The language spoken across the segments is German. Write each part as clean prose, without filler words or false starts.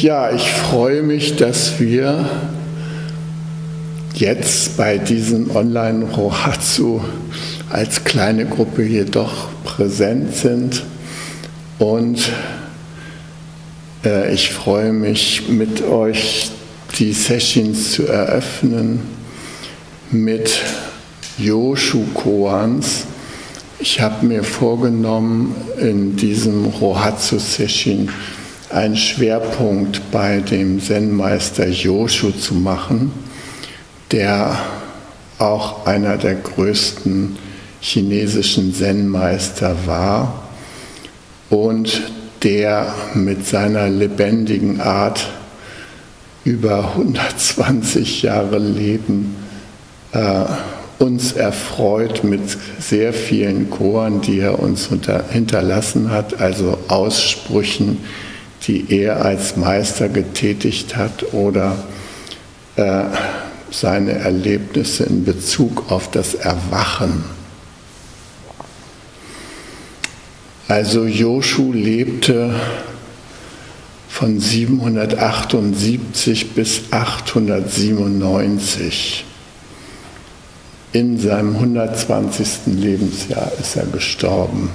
Ja, ich freue mich, dass wir jetzt bei diesem Online-Rohatsu als kleine Gruppe hier doch präsent sind. Und ich freue mich, mit euch die Sessions zu eröffnen mit Yoshu Koans. Ich habe mir vorgenommen, in diesem Rohatsu-Session einen Schwerpunkt bei dem Zen-Meister Yoshu zu machen, der auch einer der größten chinesischen Zen-Meister war und der mit seiner lebendigen Art über 120 Jahre Leben uns erfreut mit sehr vielen Koan, die er uns hinterlassen hat, also Aussprüchen, die er als Meister getätigt hat oder seine Erlebnisse in Bezug auf das Erwachen. Also Yoshu lebte von 778 bis 897. In seinem 120. Lebensjahr ist er gestorben.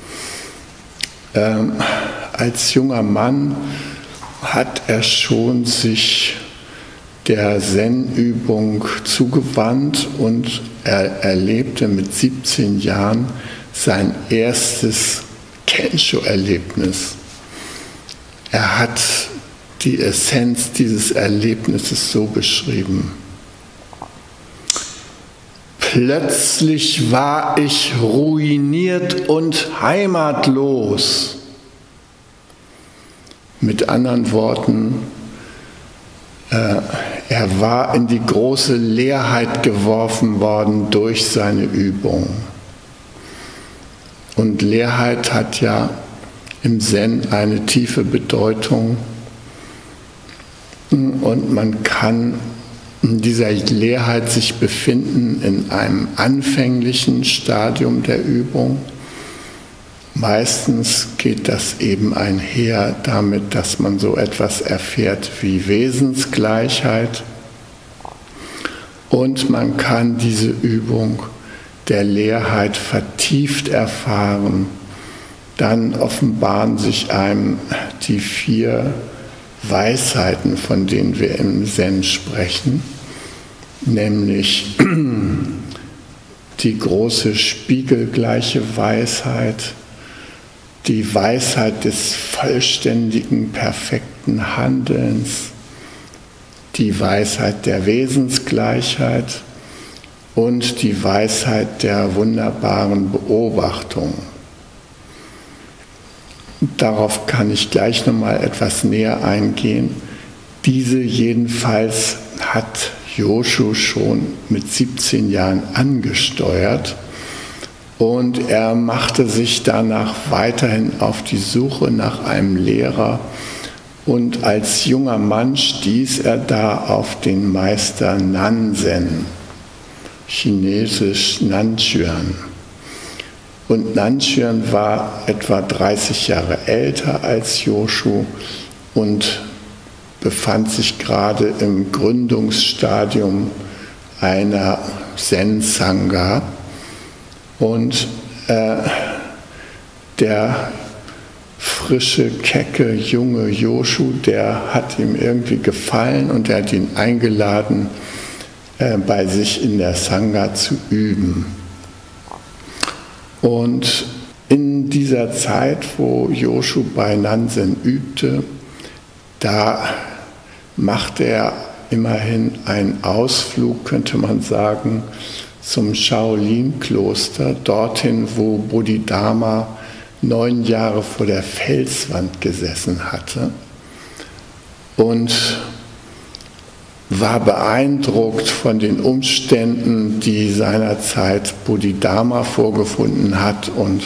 Als junger Mann hat er schon sich der Zen-Übung zugewandt und er erlebte mit 17 Jahren sein erstes Kensho-Erlebnis. Er hat die Essenz dieses Erlebnisses so beschrieben: Plötzlich war ich ruiniert und heimatlos. Mit anderen Worten, er war in die große Leerheit geworfen worden durch seine Übung. Und Leerheit hat ja im Zen eine tiefe Bedeutung und man kann in dieser Leerheit sich befinden in einem anfänglichen Stadium der Übung. Meistens geht das eben einher damit, dass man so etwas erfährt wie Wesensgleichheit und man kann diese Übung der Leerheit vertieft erfahren. Dann offenbaren sich einem die 4 Weisheiten, von denen wir im Zen sprechen, nämlich die große spiegelgleiche Weisheit, die Weisheit des vollständigen, perfekten Handelns, die Weisheit der Wesensgleichheit und die Weisheit der wunderbaren Beobachtung. Darauf kann ich gleich nochmal etwas näher eingehen. Diese jedenfalls hat Yoshu schon mit 17 Jahren angesteuert und er machte sich danach weiterhin auf die Suche nach einem Lehrer und als junger Mann stieß er da auf den Meister Nanzen, chinesisch Nanchuan. Und Nanchuan war etwa 30 Jahre älter als Yoshu und befand sich gerade im Gründungsstadium einer Zen-Sangha. Und der frische, kecke, junge Yoshu, der hat ihm irgendwie gefallen und er hat ihn eingeladen, bei sich in der Sangha zu üben. Und in dieser Zeit, wo Yoshu bei Nanzen übte, da machte er immerhin einen Ausflug, könnte man sagen, zum Shaolin-Kloster, dorthin, wo Bodhidharma 9 Jahre vor der Felswand gesessen hatte und war beeindruckt von den Umständen, die seinerzeit Bodhidharma vorgefunden hat und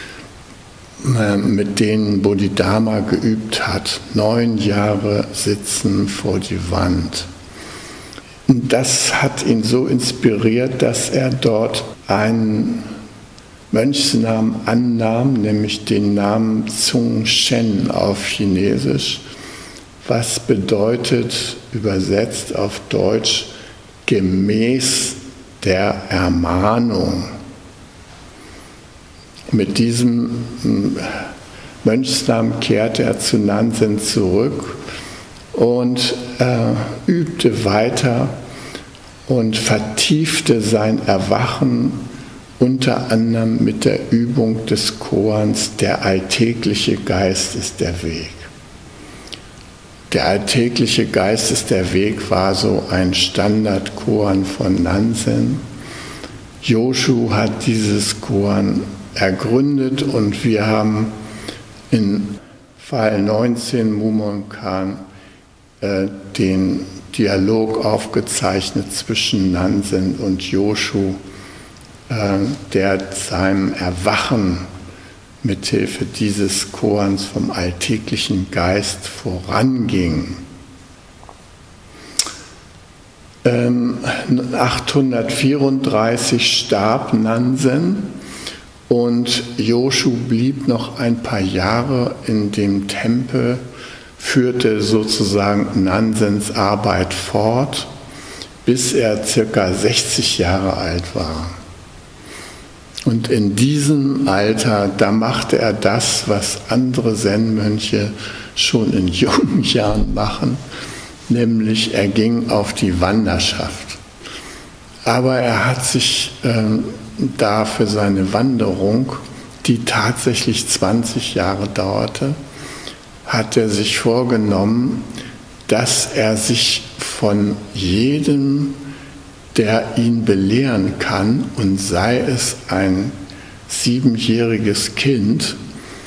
mit denen Bodhidharma geübt hat. 9 Jahre sitzen vor die Wand. Und das hat ihn so inspiriert, dass er dort einen Mönchsnamen annahm, nämlich den Namen Zhong Shen auf Chinesisch, was bedeutet übersetzt auf Deutsch gemäß der Ermahnung. Mit diesem Mönchsnamen kehrte er zu Nansen zurück und übte weiter und vertiefte sein Erwachen unter anderem mit der Übung des Koans Der alltägliche Geist ist der Weg. Der alltägliche Geist ist der Weg war so ein Standard-Koan von Nansen. Joshu hat dieses Koan ergründet und wir haben in Fall 19 Mumonkan den Dialog aufgezeichnet zwischen Nansen und Joshu, der seinem Erwachen mithilfe dieses Koans vom alltäglichen Geist voranging. 834 starb Nansen und Joshu blieb noch ein paar Jahre in dem Tempel, führte sozusagen Nansens Arbeit fort, bis er circa 60 Jahre alt war. Und in diesem Alter, da machte er das, was andere Zen-Mönche schon in jungen Jahren machen, nämlich er ging auf die Wanderschaft. Aber er hat sich da für seine Wanderung, die tatsächlich 20 Jahre dauerte, hat er sich vorgenommen, dass er sich von jedem, der ihn belehren kann, und sei es ein 7-jähriges Kind,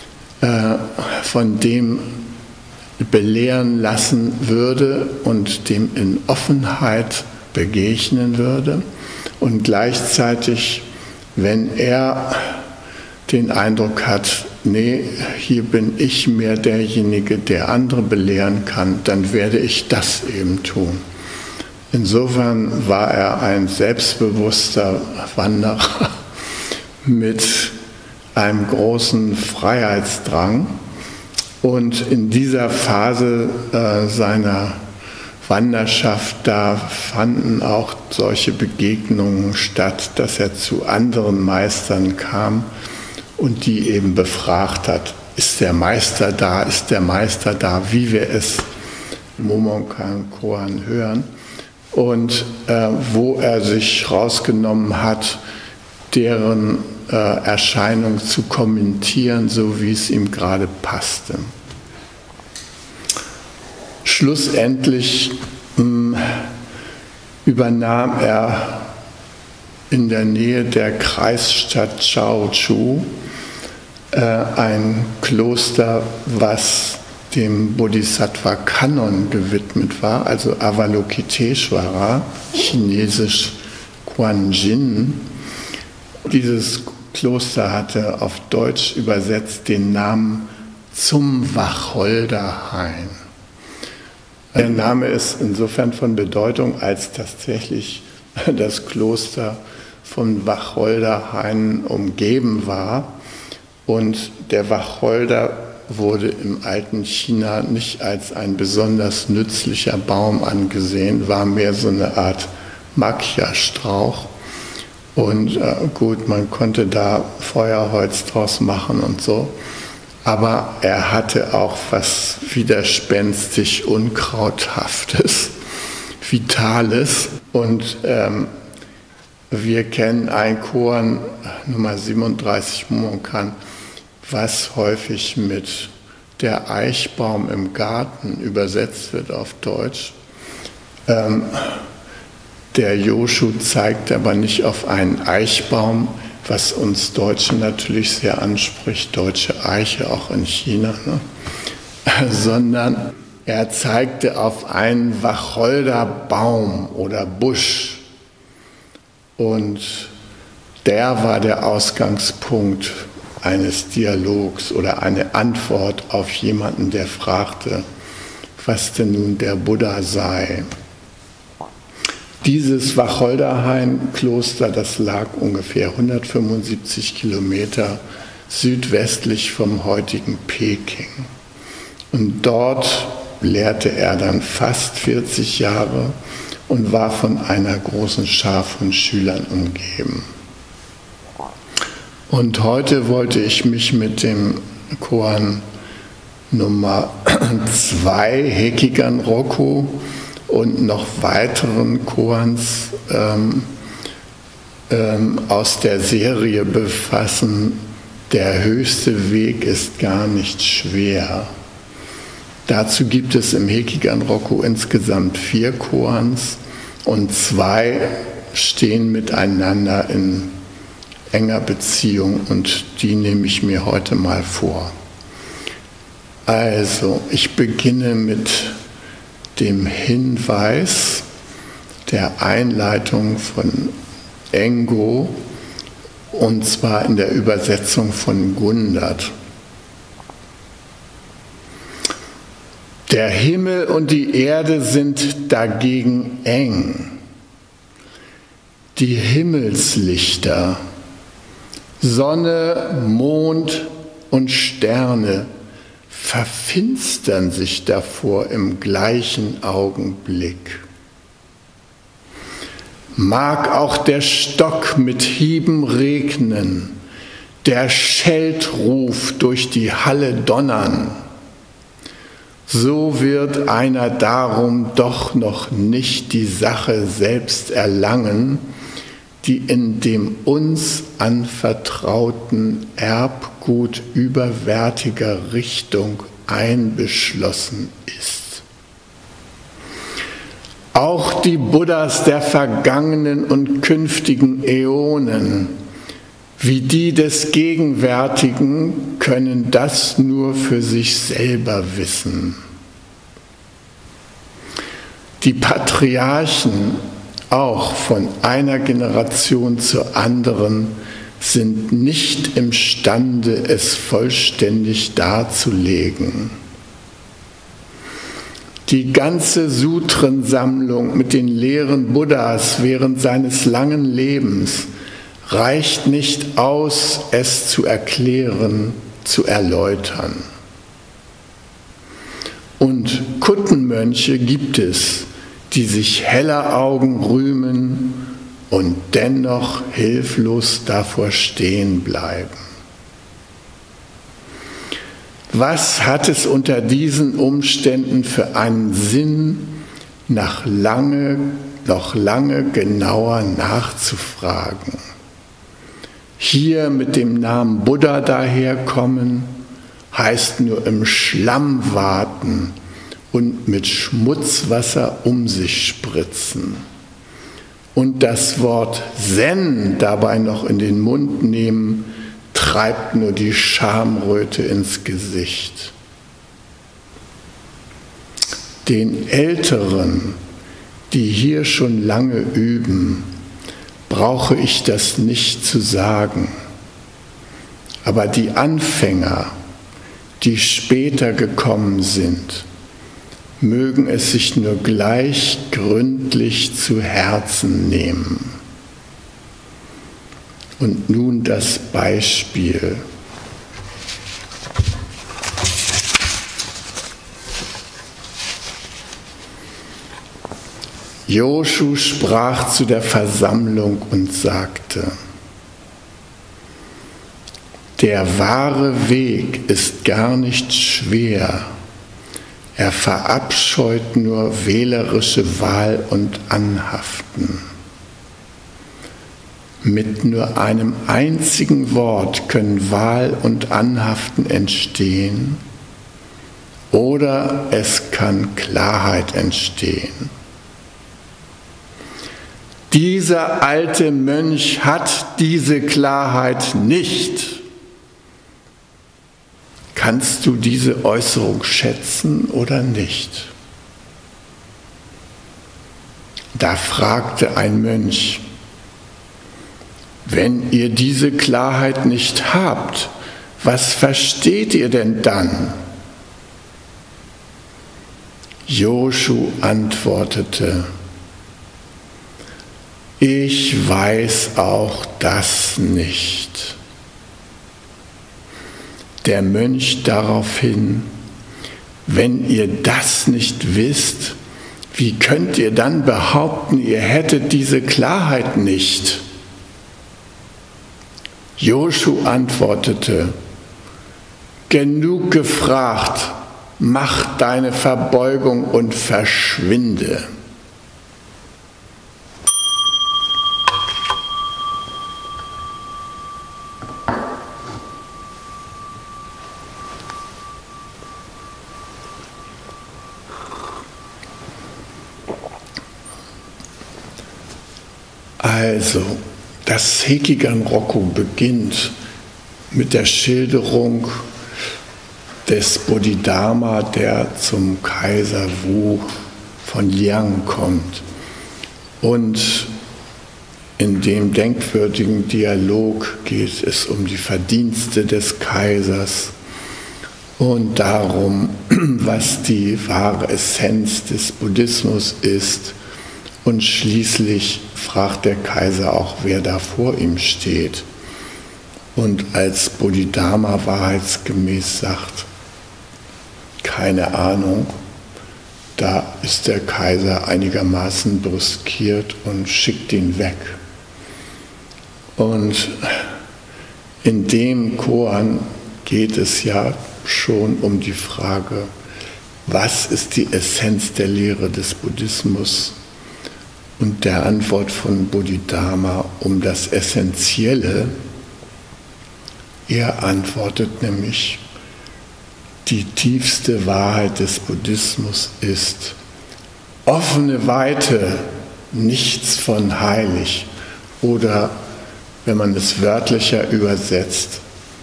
von dem belehren lassen würde und dem in Offenheit begegnen würde und gleichzeitig, wenn er den Eindruck hat, nee, hier bin ich mehr derjenige, der andere belehren kann, dann werde ich das eben tun. Insofern war er ein selbstbewusster Wanderer mit einem großen Freiheitsdrang. Und in dieser Phase seiner Wanderschaft, da fanden auch solche Begegnungen statt, dass er zu anderen Meistern kam und die eben befragt hat, ist der Meister da, wie wir es im Mumonkan Koan hören. Und wo er sich rausgenommen hat, deren Erscheinung zu kommentieren, so wie es ihm gerade passte. Schlussendlich übernahm er in der Nähe der Kreisstadt Chaochu ein Kloster, was dem Bodhisattva Kannon gewidmet war, also Avalokiteshvara, chinesisch Quanjin. Dieses Kloster hatte auf Deutsch übersetzt den Namen Zum Wacholderhain. Der Name ist insofern von Bedeutung, als tatsächlich das Kloster von Wacholderhainen umgeben war und der Wacholder wurde im alten China nicht als ein besonders nützlicher Baum angesehen, war mehr so eine Art Makia-Strauch. Und gut, man konnte da Feuerholz draus machen und so. Aber er hatte auch was widerspenstig Unkrauthaftes, Vitales. Und wir kennen ein Koan, Nummer 37 Mumonkan, was häufig mit der Eichbaum im Garten übersetzt wird auf Deutsch. Der Joshu zeigt aber nicht auf einen Eichbaum, was uns Deutschen natürlich sehr anspricht, deutsche Eiche auch in China, ne? Sondern er zeigte auf einen Wacholderbaum oder Busch. Und der war der Ausgangspunkt eines Dialogs oder eine Antwort auf jemanden, der fragte, was denn nun der Buddha sei. Dieses Wacholderhain-Kloster, das lag ungefähr 175 Kilometer südwestlich vom heutigen Peking. Und dort lehrte er dann fast 40 Jahre und war von einer großen Schar von Schülern umgeben. Und heute wollte ich mich mit dem Koan Nummer 2, Hekigan Roku, und noch weiteren Koans aus der Serie befassen. Der höchste Weg ist gar nicht schwer. Dazu gibt es im Hekigan Roku insgesamt 4 Koans und 2 stehen miteinander in enger Beziehung und die nehme ich mir heute mal vor. Also, ich beginne mit dem Hinweis der Einleitung von Engo, und zwar in der Übersetzung von Gundert. Der Himmel und die Erde sind dagegen eng. Die Himmelslichter, Sonne, Mond und Sterne verfinstern sich davor im gleichen Augenblick. Mag auch der Stock mit Hieben regnen, der Scheltruf durch die Halle donnern, so wird einer darum doch noch nicht die Sache selbst erlangen, die in dem uns anvertrauten Erbgut überwärtiger Richtung einbeschlossen ist. Auch die Buddhas der vergangenen und künftigen Äonen, wie die des Gegenwärtigen, können das nur für sich selber wissen. Die Patriarchen, auch von einer Generation zur anderen, sind nicht imstande, es vollständig darzulegen. Die ganze Sutrensammlung mit den Lehren Buddhas während seines langen Lebens reicht nicht aus, es zu erklären, zu erläutern. Und Kuttenmönche gibt es, die sich heller Augen rühmen und dennoch hilflos davor stehen bleiben. Was hat es unter diesen Umständen für einen Sinn, noch lange genauer nachzufragen? Hier mit dem Namen Buddha daherkommen, heißt nur im Schlamm waten und mit Schmutzwasser um sich spritzen. Und das Wort Zen dabei noch in den Mund nehmen, treibt nur die Schamröte ins Gesicht. Den Älteren, die hier schon lange üben, brauche ich das nicht zu sagen. Aber die Anfänger, die später gekommen sind, mögen es sich nur gleich gründlich zu Herzen nehmen. Und nun das Beispiel. Joshu sprach zu der Versammlung und sagte: Der wahre Weg ist gar nicht schwer. Er verabscheut nur wählerische Wahl und Anhaften. Mit nur einem einzigen Wort können Wahl und Anhaften entstehen, oder es kann Klarheit entstehen. Dieser alte Mönch hat diese Klarheit nicht. Kannst du diese Äußerung schätzen oder nicht? Da fragte ein Mönch: Wenn ihr diese Klarheit nicht habt, was versteht ihr denn dann? Joshu antwortete: Ich weiß auch das nicht. Der Mönch daraufhin: wenn ihr das nicht wisst, wie könnt ihr dann behaupten, ihr hättet diese Klarheit nicht? Joshu antwortete: Genug gefragt, mach deine Verbeugung und verschwinde. Also, das Hekigan-Roku beginnt mit der Schilderung des Bodhidharma, der zum Kaiser Wu von Liang kommt. Und in dem denkwürdigen Dialog geht es um die Verdienste des Kaisers und darum, was die wahre Essenz des Buddhismus ist. Und schließlich fragt der Kaiser auch, wer da vor ihm steht. Und als Bodhidharma wahrheitsgemäß sagt, keine Ahnung, da ist der Kaiser einigermaßen brüskiert und schickt ihn weg. Und in dem Koan geht es ja schon um die Frage, was ist die Essenz der Lehre des Buddhismus? Und der Antwort von Bodhidharma um das Essentielle. Er antwortet nämlich, die tiefste Wahrheit des Buddhismus ist offene Weite, nichts von heilig. Oder wenn man es wörtlicher übersetzt,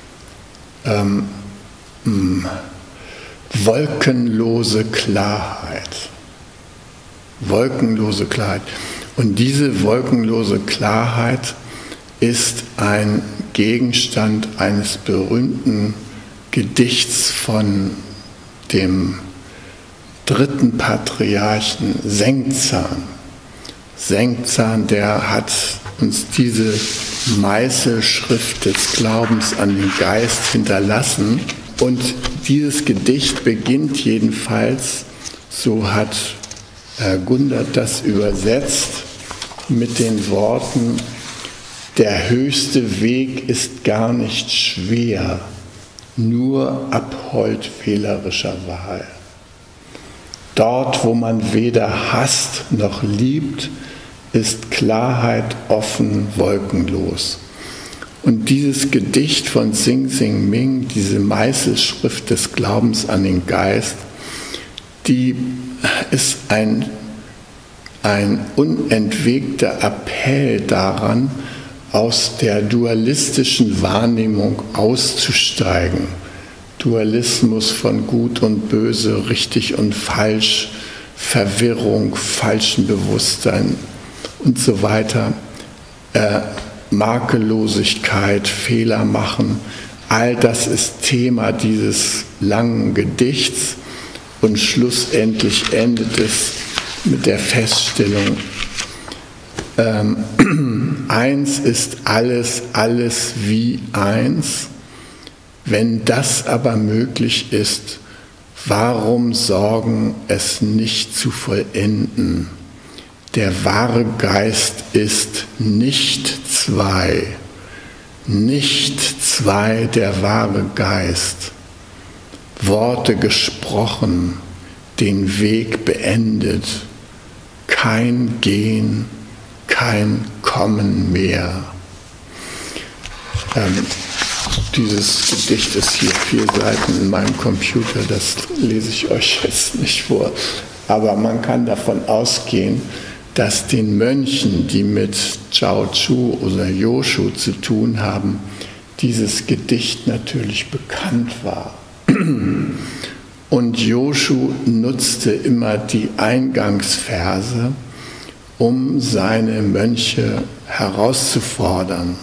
wolkenlose Klarheit. Wolkenlose Klarheit. Und diese wolkenlose Klarheit ist ein Gegenstand eines berühmten Gedichts von dem dritten Patriarchen Sengzan. Sengzan, der hat uns diese Meißelschrift des Glaubens an den Geist hinterlassen. Und dieses Gedicht beginnt jedenfalls, so hat Gundert das übersetzt, mit den Worten: Der höchste Weg ist gar nicht schwer, nur Abhold wählerischer Wahl. Dort, wo man weder hasst noch liebt, ist Klarheit offen, wolkenlos. Und dieses Gedicht von Xing Xing Ming, diese Meißelschrift des Glaubens an den Geist, die ist ein unentwegter Appell daran, aus der dualistischen Wahrnehmung auszusteigen. Dualismus von Gut und Böse, richtig und falsch, Verwirrung, falschen Bewusstsein und so weiter, Makellosigkeit, Fehler machen, all das ist Thema dieses langen Gedichts. Und schlussendlich endet es mit der Feststellung, eins ist alles, alles wie eins. Wenn das aber möglich ist, warum sorgen, es nicht zu vollenden? Der wahre Geist ist nicht zwei, der wahre Geist. Worte gesprochen, den Weg beendet, kein Gehen, kein Kommen mehr. Dieses Gedicht ist hier 4 Seiten in meinem Computer, das lese ich euch jetzt nicht vor. Aber man kann davon ausgehen, dass den Mönchen, die mit Zhao Chu oder Joshu zu tun haben, dieses Gedicht natürlich bekannt war. Und Joshu nutzte immer die Eingangsverse, um seine Mönche herauszufordern.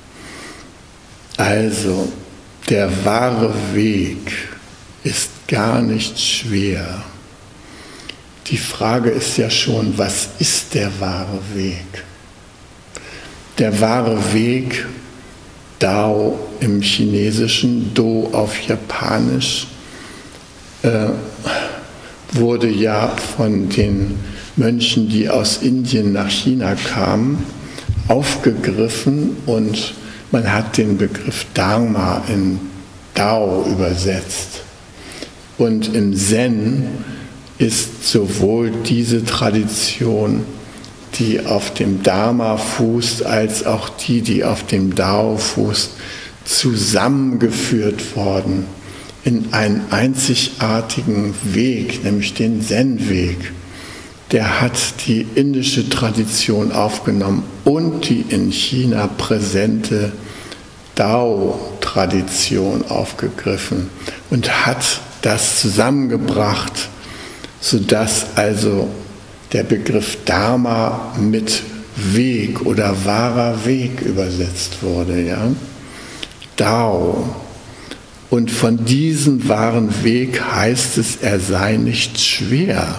Also, der wahre Weg ist gar nicht schwer. Die Frage ist ja schon, was ist der wahre Weg? Der wahre Weg, Dao im Chinesischen, Do auf Japanisch, wurde ja von den Mönchen, die aus Indien nach China kamen, aufgegriffen und man hat den Begriff Dharma in Dao übersetzt. Und im Zen ist sowohl diese Tradition, die auf dem Dharma fußt, als auch die auf dem Dao fußt, zusammengeführt worden in einen einzigartigen Weg, nämlich den Zen-Weg. Der hat die indische Tradition aufgenommen und die in China präsente Dao-Tradition aufgegriffen und hat das zusammengebracht, sodass also der Begriff Dharma mit Weg oder wahrer Weg übersetzt wurde. Ja? Dao. Und von diesem wahren Weg heißt es, er sei nicht schwer.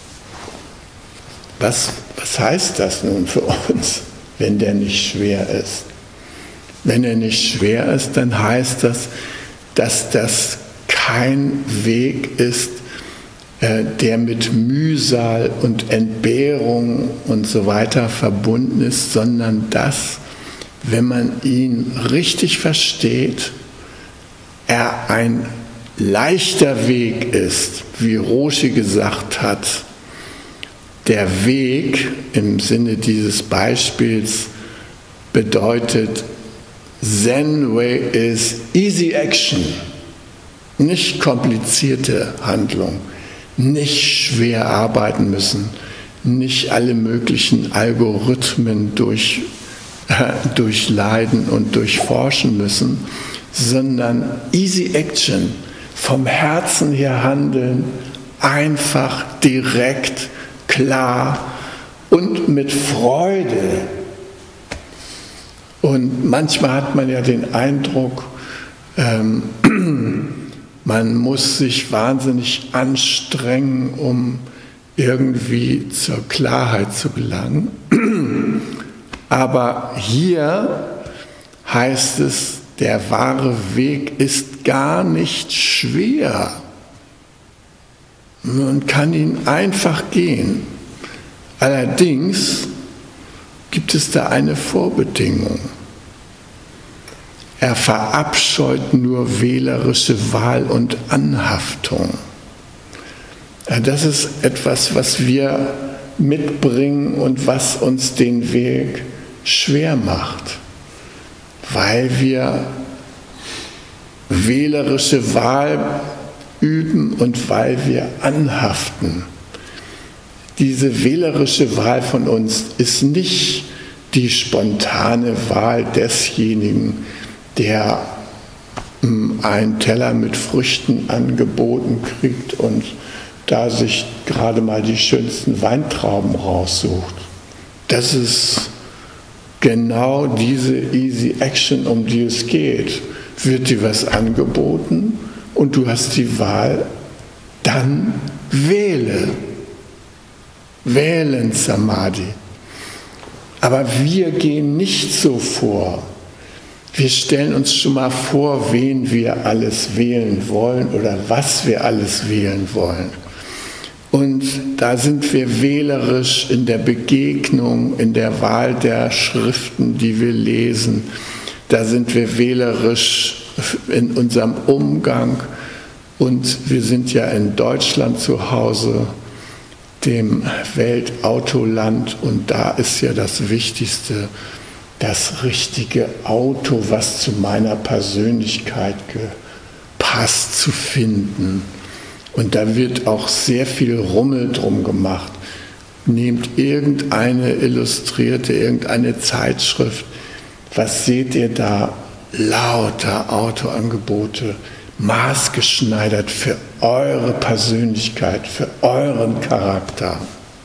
Was heißt das nun für uns, wenn der nicht schwer ist? Wenn er nicht schwer ist, dann heißt das, dass das kein Weg ist, der mit Mühsal und Entbehrung und so weiter verbunden ist, sondern dass, wenn man ihn richtig versteht, er ein leichter Weg ist, wie Roshi gesagt hat. Der Weg im Sinne dieses Beispiels bedeutet, Zen Way is easy action, nicht komplizierte Handlung, nicht schwer arbeiten müssen, nicht alle möglichen Algorithmen durchleiden und durchforschen müssen, sondern easy action, vom Herzen her handeln, einfach, direkt, klar und mit Freude. Und manchmal hat man ja den Eindruck, man muss sich wahnsinnig anstrengen, um irgendwie zur Klarheit zu gelangen. Aber hier heißt es, der wahre Weg ist gar nicht schwer. Man kann ihn einfach gehen. Allerdings gibt es da eine Vorbedingung. Er verabscheut nur wählerische Wahl und Anhaftung. Das ist etwas, was wir mitbringen und was uns den Weg schwer macht, weil wir wählerische Wahl üben und weil wir anhaften. Diese wählerische Wahl von uns ist nicht die spontane Wahl desjenigen, der einen Teller mit Früchten angeboten kriegt und da sich gerade mal die schönsten Weintrauben raussucht. Das ist genau diese Easy Action, um die es geht. Wird dir was angeboten und du hast die Wahl, dann wähle. Wählen Samadhi. Aber wir gehen nicht so vor. Wir stellen uns schon mal vor, wen wir alles wählen wollen oder was wir alles wählen wollen. Und da sind wir wählerisch in der Begegnung, in der Wahl der Schriften, die wir lesen. Da sind wir wählerisch in unserem Umgang. Und wir sind ja in Deutschland zu Hause, dem Weltautoland. Und da ist ja das Wichtigste, das richtige Auto, was zu meiner Persönlichkeit gepasst, zu finden. Und da wird auch sehr viel Rummel drum gemacht. Nehmt irgendeine Illustrierte, irgendeine Zeitschrift. Was seht ihr da? Lauter Autoangebote, maßgeschneidert für eure Persönlichkeit, für euren Charakter.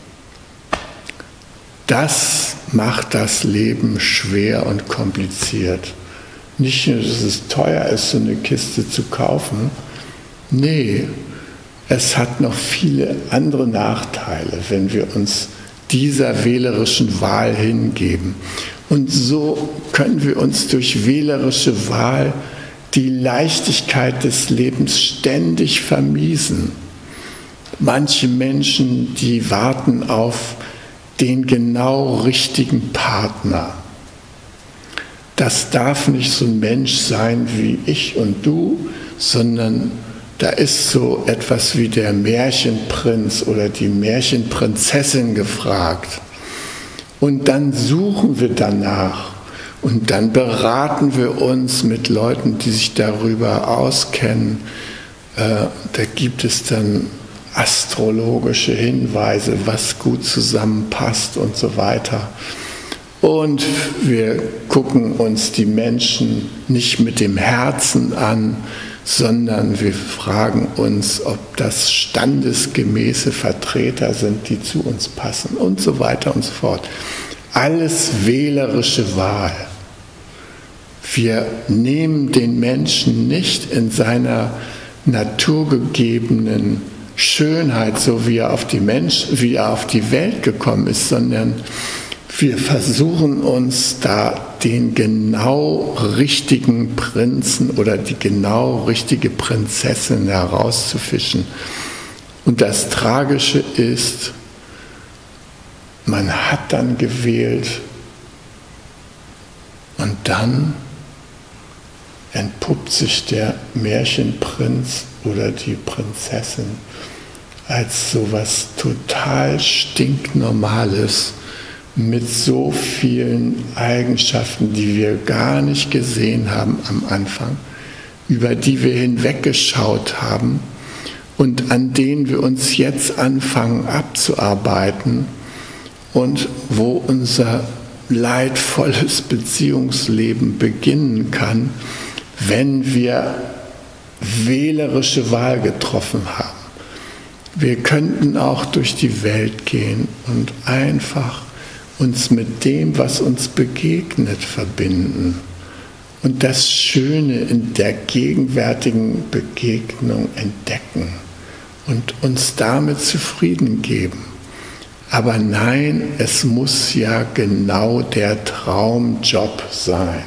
Das macht das Leben schwer und kompliziert. Nicht nur, dass es teuer ist, so eine Kiste zu kaufen. Nee, es hat noch viele andere Nachteile, wenn wir uns dieser wählerischen Wahl hingeben. Und so können wir uns durch wählerische Wahl die Leichtigkeit des Lebens ständig vermiesen. Manche Menschen, die warten auf den genau richtigen Partner. Das darf nicht so ein Mensch sein wie ich und du, sondern da ist so etwas wie der Märchenprinz oder die Märchenprinzessin gefragt. Und dann suchen wir danach und dann beraten wir uns mit Leuten, die sich darüber auskennen. Da gibt es dann astrologische Hinweise, was gut zusammenpasst und so weiter. Und wir gucken uns die Menschen nicht mit dem Herzen an, sondern wir fragen uns, ob das standesgemäße Vertreter sind, die zu uns passen und so weiter und so fort. Alles wählerische Wahl. Wir nehmen den Menschen nicht in seiner naturgegebenen Schönheit, so wie er auf die Welt gekommen ist, sondern wir versuchen uns da den genau richtigen Prinzen oder die genau richtige Prinzessin herauszufischen. Und das Tragische ist, man hat dann gewählt und dann entpuppt sich der Märchenprinz oder die Prinzessin als sowas total stinknormales, mit so vielen Eigenschaften, die wir gar nicht gesehen haben am Anfang, über die wir hinweggeschaut haben und an denen wir uns jetzt anfangen abzuarbeiten und wo unser leidvolles Beziehungsleben beginnen kann, wenn wir wählerische Wahl getroffen haben. Wir könnten auch durch die Welt gehen und einfach uns mit dem, was uns begegnet, verbinden und das Schöne in der gegenwärtigen Begegnung entdecken und uns damit zufrieden geben. Aber nein, es muss ja genau der Traumjob sein.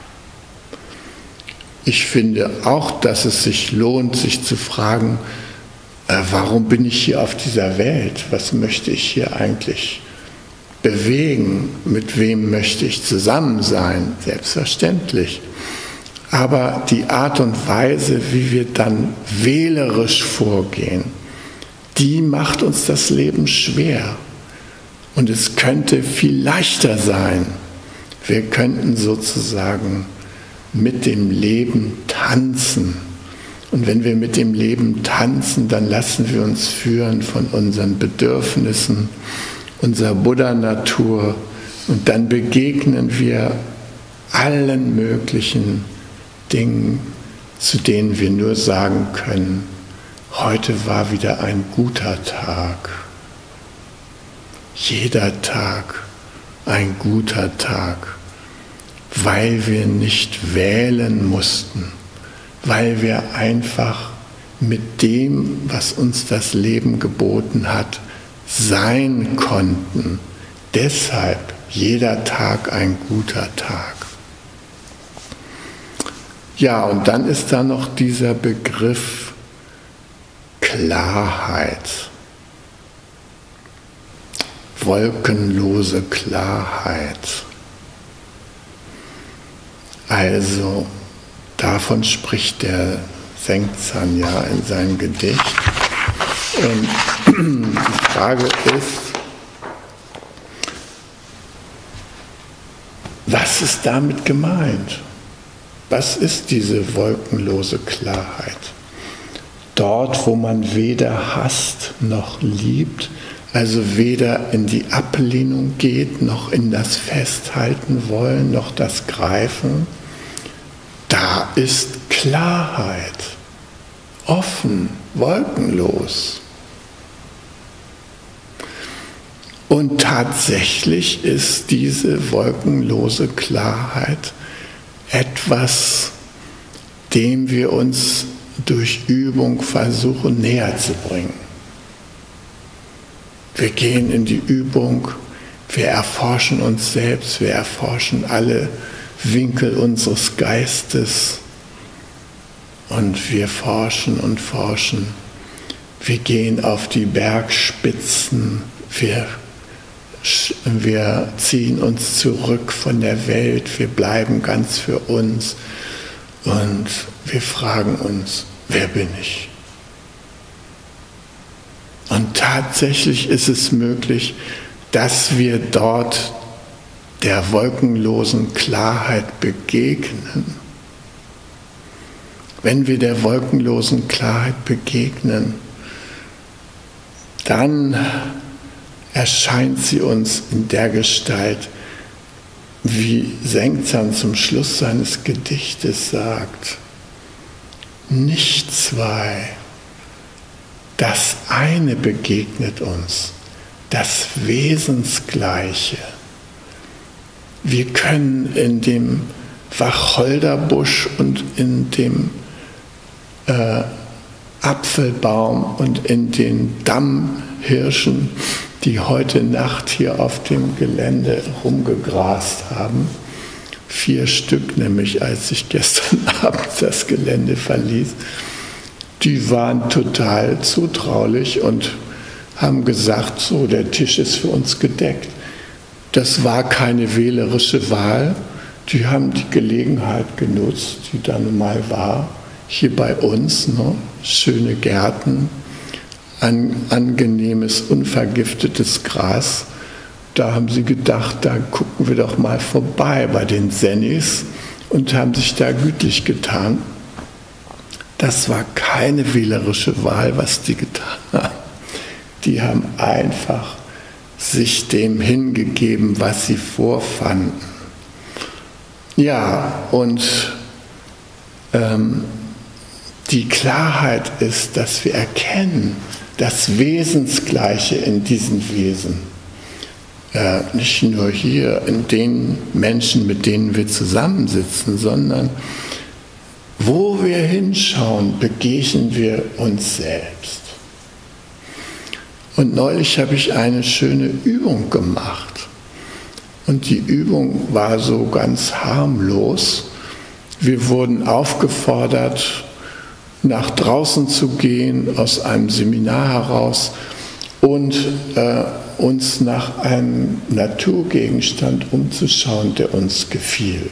Ich finde auch, dass es sich lohnt, sich zu fragen, warum bin ich hier auf dieser Welt? Was möchte ich hier eigentlich bewegen? Mit wem möchte ich zusammen sein? Selbstverständlich. Aber die Art und Weise, wie wir dann wählerisch vorgehen, die macht uns das Leben schwer. Und es könnte viel leichter sein. Wir könnten sozusagen mit dem Leben tanzen. Und wenn wir mit dem Leben tanzen, dann lassen wir uns führen von unseren Bedürfnissen, unserer Buddha-Natur, und dann begegnen wir allen möglichen Dingen, zu denen wir nur sagen können, heute war wieder ein guter Tag. Jeder Tag ein guter Tag, weil wir nicht wählen mussten, weil wir einfach mit dem, was uns das Leben geboten hat, sein konnten. Deshalb jeder Tag ein guter Tag. Ja, und dann ist da noch dieser Begriff Klarheit. Wolkenlose Klarheit. Also davon spricht der Sengzan ja in seinem Gedicht. Und die Frage ist, was ist damit gemeint? Was ist diese wolkenlose Klarheit? Dort, wo man weder hasst noch liebt, also weder in die Ablehnung geht, noch in das Festhalten wollen, noch das Greifen, da ist Klarheit, offen, wolkenlos. Und tatsächlich ist diese wolkenlose Klarheit etwas, dem wir uns durch Übung versuchen näher zu bringen. Wir gehen in die Übung, wir erforschen uns selbst, wir erforschen alle Winkel unseres Geistes Und wir forschen und forschen. Wir gehen auf die Bergspitzen. Wir ziehen uns zurück von der Welt. Wir bleiben ganz für uns. Und wir fragen uns, wer bin ich? Und tatsächlich ist es möglich, dass wir dort der wolkenlosen Klarheit begegnen. Wenn wir der wolkenlosen Klarheit begegnen, dann erscheint sie uns in der Gestalt, wie Sengzang zum Schluss seines Gedichtes sagt, nicht zwei, das eine begegnet uns, das Wesensgleiche. Wir können in dem Wacholderbusch und in dem Apfelbaum und in den Dammhirschen, die heute Nacht hier auf dem Gelände rumgegrast haben, 4 Stück nämlich, als ich gestern Abend das Gelände verließ, die waren total zutraulich und haben gesagt, so, der Tisch ist für uns gedeckt. Das war keine wählerische Wahl, die haben die Gelegenheit genutzt, die dann mal war, hier bei uns, ne? Schöne Gärten, angenehmes, unvergiftetes Gras. Da haben sie gedacht, da gucken wir doch mal vorbei bei den Sennis und haben sich da gütlich getan. Das war keine wählerische Wahl, was die getan haben. Die haben einfach sich dem hingegeben, was sie vorfanden. Ja, und die Klarheit ist, dass wir erkennen, das Wesensgleiche in diesen Wesen. Nicht nur hier in den Menschen, mit denen wir zusammensitzen, sondern wo wir hinschauen, begegnen wir uns selbst. Und neulich habe ich eine schöne Übung gemacht. Und die Übung war so ganz harmlos. Wir wurden aufgefordert, nach draußen zu gehen, aus einem Seminar heraus und uns nach einem Naturgegenstand umzuschauen, der uns gefiel.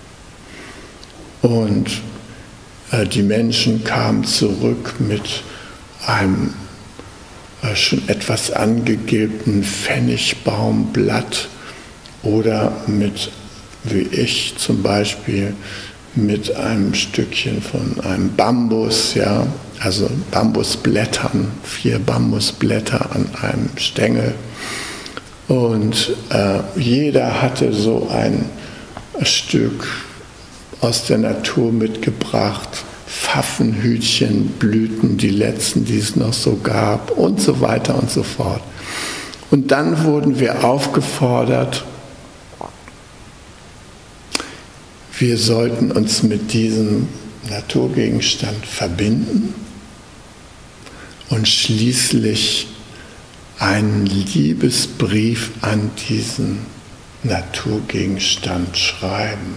Und die Menschen kamen zurück mit einem schon etwas angegilbten Pfennigbaumblatt oder mit, wie ich zum Beispiel, mit einem Stückchen von einem Bambus, ja, also Bambusblättern, 4 Bambusblätter an einem Stängel. Und jeder hatte so ein Stück aus der Natur mitgebracht, Pfaffenhütchenblüten, die letzten, die es noch so gab und so weiter und so fort. Und dann wurden wir aufgefordert, wir sollten uns mit diesem Naturgegenstand verbinden und schließlich einen Liebesbrief an diesen Naturgegenstand schreiben.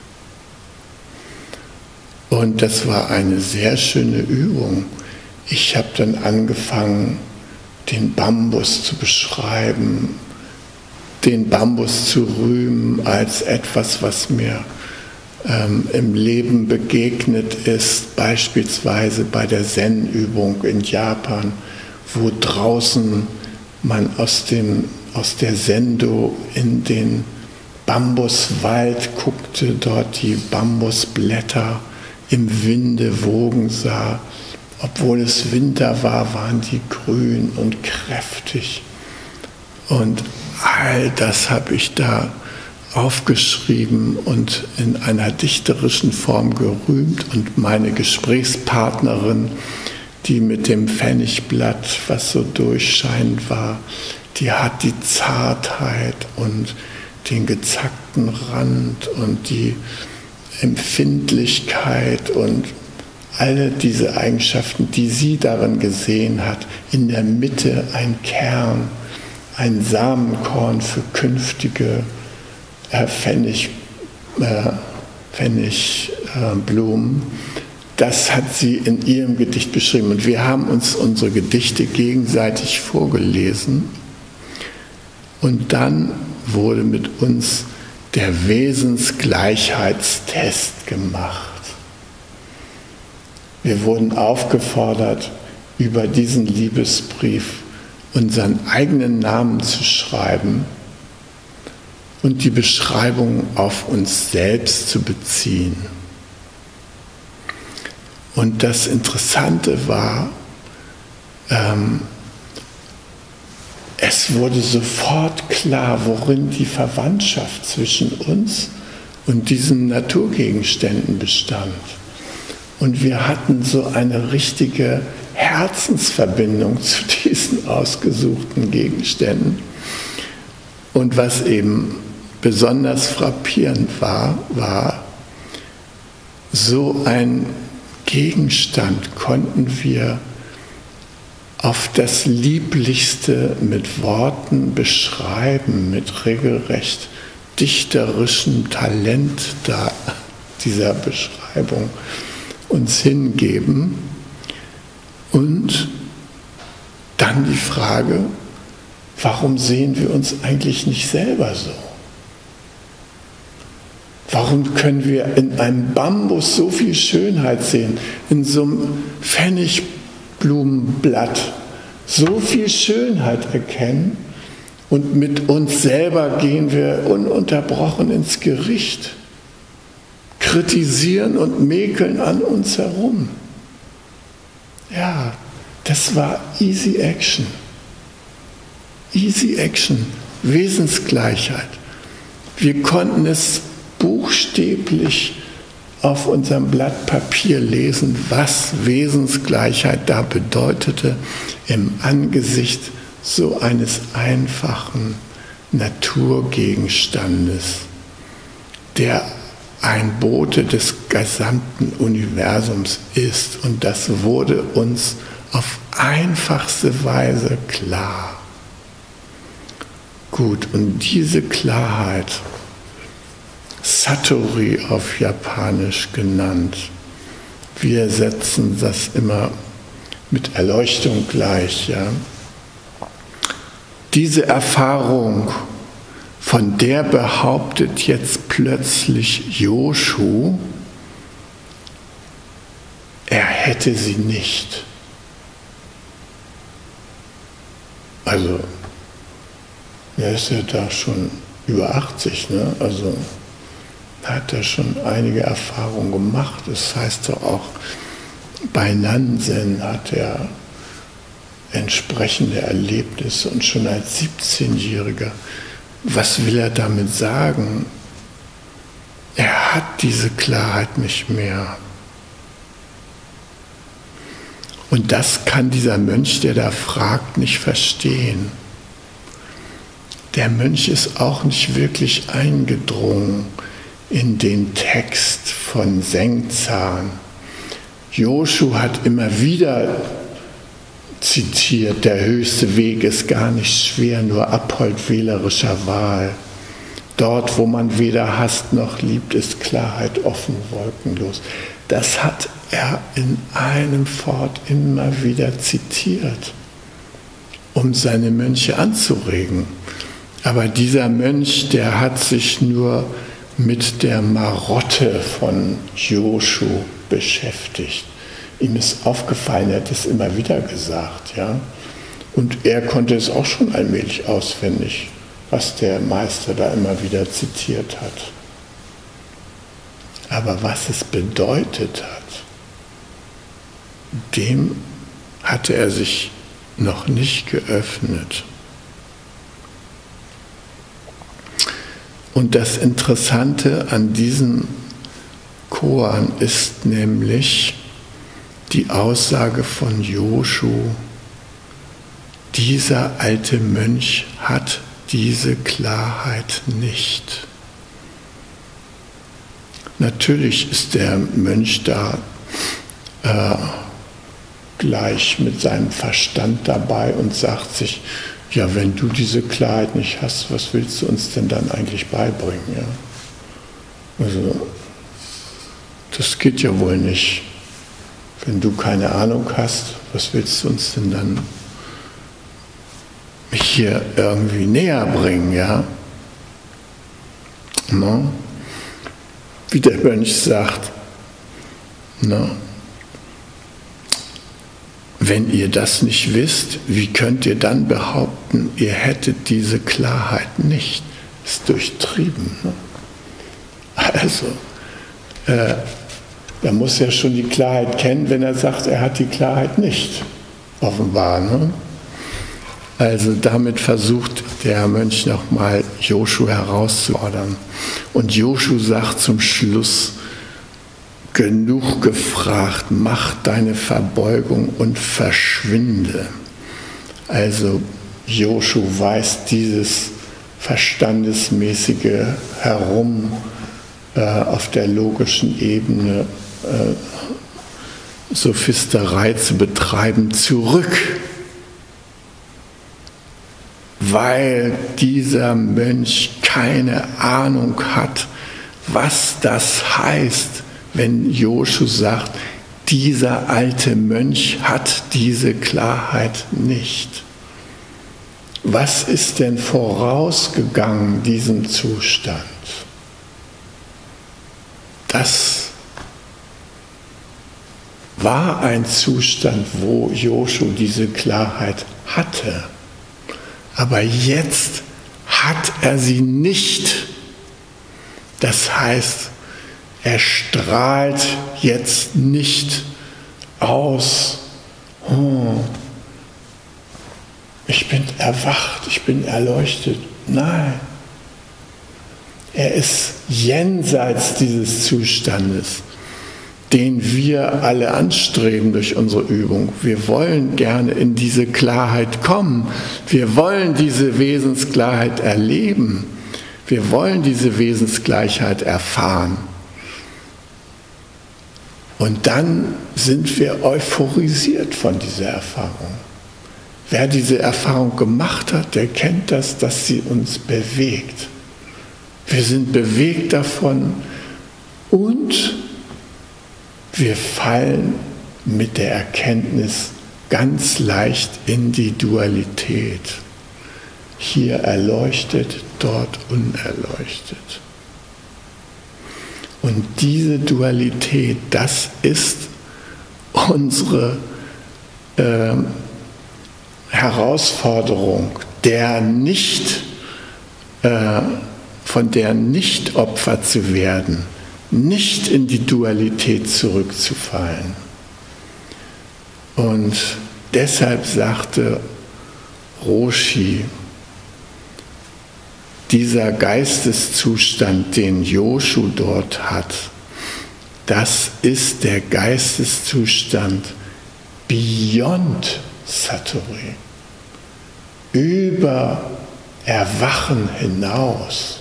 Und das war eine sehr schöne Übung. Ich habe dann angefangen, den Bambus zu beschreiben, den Bambus zu rühmen als etwas, was mir im Leben begegnet ist, beispielsweise bei der Zen-Übung in Japan, wo draußen man aus der Sendo in den Bambuswald guckte, dort die Bambusblätter im Winde wogen sah. Obwohl es Winter war, waren die grün und kräftig. Und all das habe ich da aufgeschrieben und in einer dichterischen Form gerühmt. Und meine Gesprächspartnerin, die mit dem Pfennigblatt, was so durchscheinend war, die hat die Zartheit und den gezackten Rand und die Empfindlichkeit und alle diese Eigenschaften, die sie darin gesehen hat. In der Mitte ein Kern, ein Samenkorn für künftige Pfennigblumen das hat sie in ihrem Gedicht beschrieben. Und wir haben uns unsere Gedichte gegenseitig vorgelesen. Und dann wurde mit uns der Wesensgleichheitstest gemacht. Wir wurden aufgefordert, über diesen Liebesbrief unseren eigenen Namen zu schreiben und die Beschreibung auf uns selbst zu beziehen. Und das Interessante war, es wurde sofort klar, worin die Verwandtschaft zwischen uns und diesen Naturgegenständen bestand. Und wir hatten so eine richtige Herzensverbindung zu diesen ausgesuchten Gegenständen. Und was eben besonders frappierend war, so ein Gegenstand konnten wir auf das Lieblichste mit Worten beschreiben, mit regelrecht dichterischem Talent dieser Beschreibung uns hingeben. Und dann die Frage, warum sehen wir uns eigentlich nicht selber so? Warum können wir in einem Bambus so viel Schönheit sehen, in so einem Pfennigblumenblatt so viel Schönheit erkennen und mit uns selber gehen wir ununterbrochen ins Gericht, kritisieren und mäkeln an uns herum? Ja, das war Easy Action. Easy Action, Wesensgleichheit. Wir konnten es buchstäblich auf unserem Blatt Papier lesen, was Wesensgleichheit da bedeutete im Angesicht so eines einfachen Naturgegenstandes, der ein Bote des gesamten Universums ist. Und das wurde uns auf einfachste Weise klar. Gut, und diese Klarheit, Satori auf Japanisch genannt, wir setzen das immer mit Erleuchtung gleich, ja. Diese Erfahrung, von der behauptet jetzt plötzlich Joshu, er hätte sie nicht. Also, er ist ja da schon über 80, ne? Also hat er schon einige Erfahrungen gemacht. Das heißt doch auch, bei Nansen hat er entsprechende Erlebnisse und schon als 17-Jähriger. Was will er damit sagen? Er hat diese Klarheit nicht mehr. Und das kann dieser Mönch, der da fragt, nicht verstehen. Der Mönch ist auch nicht wirklich eingedrungen in den Text von Sengzan. Joshu hat immer wieder zitiert, der höchste Weg ist gar nicht schwer, nur Abhold wählerischer Wahl. Dort, wo man weder hasst noch liebt, ist Klarheit offen, wolkenlos. Das hat er in einem Fort immer wieder zitiert, um seine Mönche anzuregen. Aber dieser Mönch, der hat sich nur mit der Marotte von Joshu beschäftigt. Ihm ist aufgefallen, er hat es immer wieder gesagt, ja. Und er konnte es auch schon allmählich auswendig, was der Meister da immer wieder zitiert hat. Aber was es bedeutet hat, dem hatte er sich noch nicht geöffnet. Und das Interessante an diesem Koan ist nämlich die Aussage von Joshu: Dieser alte Mönch hat diese Klarheit nicht. Natürlich ist der Mönch da gleich mit seinem Verstand dabei und sagt sich, ja, wenn du diese Klarheit nicht hast, was willst du uns denn dann eigentlich beibringen? Ja? Also, das geht ja wohl nicht. Wenn du keine Ahnung hast, was willst du uns denn dann hier irgendwie näher bringen, ja? No? Wie der Mönch sagt, no? Wenn ihr das nicht wisst, wie könnt ihr dann behaupten, ihr hättet diese Klarheit nicht? Ist durchtrieben. Ne? Also, er muss ja schon die Klarheit kennen, wenn er sagt, er hat die Klarheit nicht. Offenbar. Ne? Also damit versucht der Mönch nochmal Joshu herauszufordern. Und Joshu sagt zum Schluss, genug gefragt, mach deine Verbeugung und verschwinde. Also Joshu weist dieses verstandesmäßige Herum auf der logischen Ebene, Sophisterei zu betreiben, zurück. Weil dieser Mönch keine Ahnung hat, was das heißt, wenn Joshu sagt, dieser alte Mönch hat diese Klarheit nicht. Was ist denn vorausgegangen diesem Zustand? Das war ein Zustand, wo Joshu diese Klarheit hatte. Aber jetzt hat er sie nicht. Das heißt, er strahlt jetzt nicht aus, oh, ich bin erwacht, ich bin erleuchtet. Nein, er ist jenseits dieses Zustandes, den wir alle anstreben durch unsere Übung. Wir wollen gerne in diese Klarheit kommen. Wir wollen diese Wesensklarheit erleben. Wir wollen diese Wesensgleichheit erfahren. Und dann sind wir euphorisiert von dieser Erfahrung. Wer diese Erfahrung gemacht hat, der kennt das, dass sie uns bewegt. Wir sind bewegt davon und wir fallen mit der Erkenntnis ganz leicht in die Dualität. Hier erleuchtet, dort unerleuchtet. Und diese Dualität, das ist unsere Herausforderung, von der nicht Opfer zu werden, nicht in die Dualität zurückzufallen. Und deshalb sagte Roshi, dieser Geisteszustand, den Joshu dort hat, das ist der Geisteszustand beyond Satori, über Erwachen hinaus.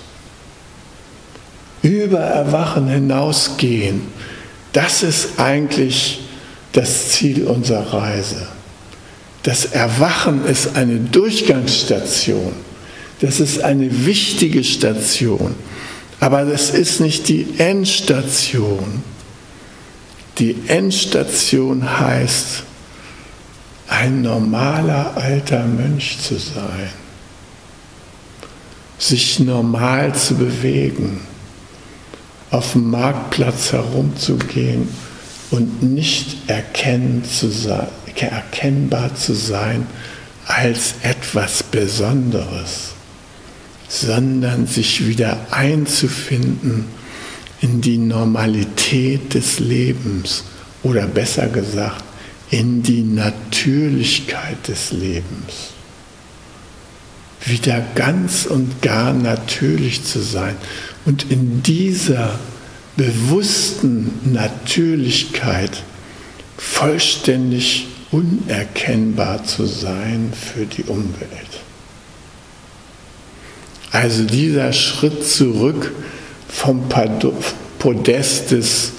Über Erwachen hinausgehen, das ist eigentlich das Ziel unserer Reise. Das Erwachen ist eine Durchgangsstation. Das ist eine wichtige Station. Aber das ist nicht die Endstation. Die Endstation heißt, ein normaler alter Mönch zu sein. Sich normal zu bewegen. Auf dem Marktplatz herumzugehen und nicht erkennbar zu sein als etwas Besonderes, sondern sich wieder einzufinden in die Normalität des Lebens oder besser gesagt, in die Natürlichkeit des Lebens. Wieder ganz und gar natürlich zu sein und in dieser bewussten Natürlichkeit vollständig unerkennbar zu sein für die Umwelt. Also dieser Schritt zurück vom Podest des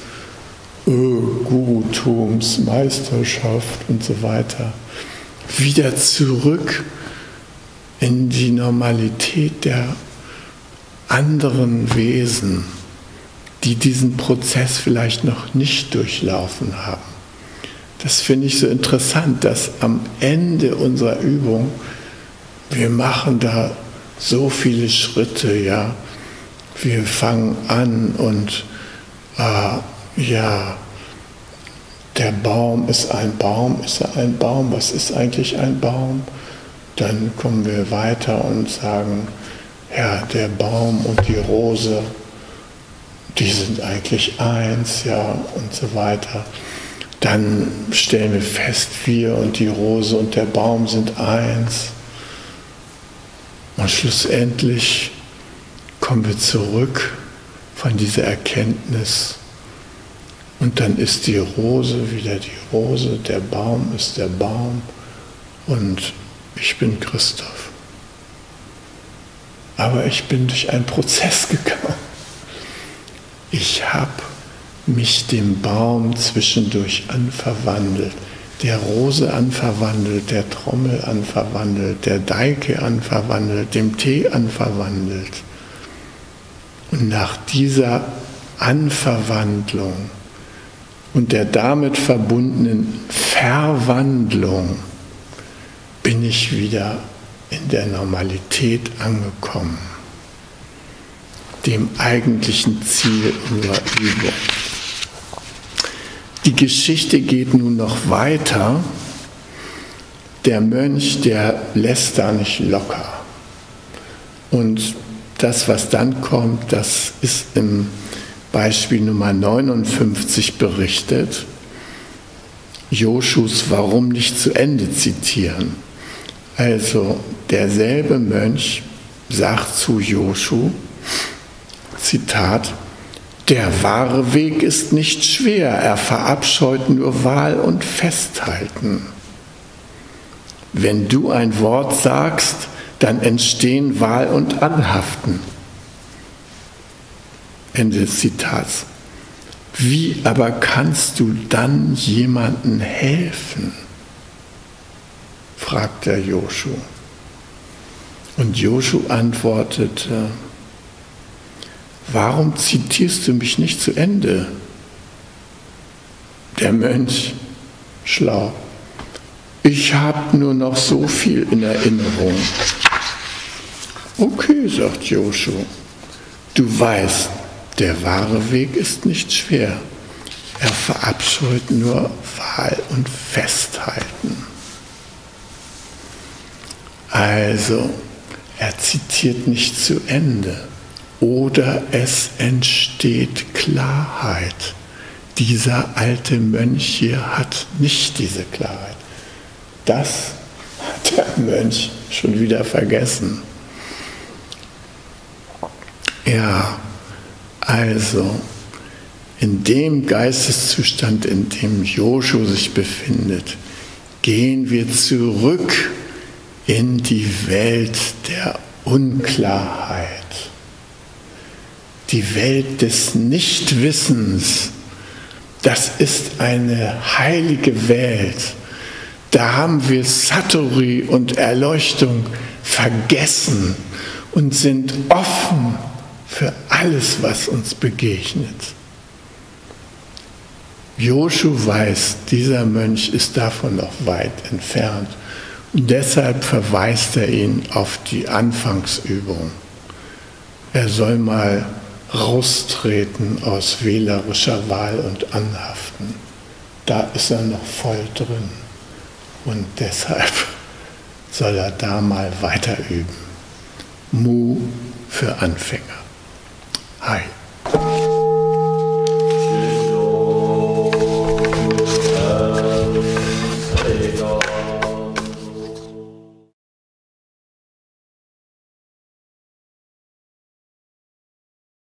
Gurutums, Meisterschaft und so weiter, wieder zurück in die Normalität der anderen Wesen, die diesen Prozess vielleicht noch nicht durchlaufen haben. das finde ich so interessant, dass am Ende unserer Übung, wir machen da so viele Schritte, ja. Wir fangen an und ja, der Baum, ist er ein Baum? Was ist eigentlich ein Baum? Dann kommen wir weiter und sagen, ja, der Baum und die Rose, die sind eigentlich eins, ja, und so weiter. Dann stellen wir fest, wir und die Rose und der Baum sind eins. Und schlussendlich kommen wir zurück von dieser Erkenntnis. Und dann ist die Rose wieder die Rose, der Baum ist der Baum und ich bin Christoph. Aber ich bin durch einen Prozess gegangen. Ich habe mich dem Baum zwischendurch anverwandelt, der Rose anverwandelt, der Trommel anverwandelt, der Deike anverwandelt, dem Tee anverwandelt. Und nach dieser Anverwandlung und der damit verbundenen Verwandlung bin ich wieder in der Normalität angekommen, dem eigentlichen Ziel unserer Übung. Die Geschichte geht nun noch weiter. Der Mönch, der lässt da nicht locker. Und das, was dann kommt, das ist im Beispiel Nummer 59 berichtet. Joshus Warum nicht zu Ende zitieren. Also derselbe Mönch sagt zu Joshu, Zitat, der wahre Weg ist nicht schwer, er verabscheut nur Wahl und Festhalten. Wenn du ein Wort sagst, dann entstehen Wahl und Anhaften. Ende des Zitats. Wie aber kannst du dann jemandem helfen? Fragt der Joshu. Und Joshu antwortete, warum zitierst du mich nicht zu Ende? Der Mönch, schlau, ich habe nur noch so viel in Erinnerung. Okay, sagt Joshu, du weißt, der wahre Weg ist nicht schwer. Er verabscheut nur Wahl und Festhalten. Also, er zitiert nicht zu Ende. Oder es entsteht Klarheit. Dieser alte Mönch hier hat nicht diese Klarheit. Das hat der Mönch schon wieder vergessen. Ja, also in dem Geisteszustand, in dem Joshu sich befindet, gehen wir zurück in die Welt der Unklarheit. Die Welt des Nichtwissens, das ist eine heilige Welt. Da haben wir Satori und Erleuchtung vergessen und sind offen für alles, was uns begegnet. Joshu weiß, dieser Mönch ist davon noch weit entfernt und deshalb verweist er ihn auf die Anfangsübung. Er soll mal raustreten aus wählerischer Wahl und Anhaften. Da ist er noch voll drin und deshalb soll er da mal weiter üben. Mu für Anfänger. Hi.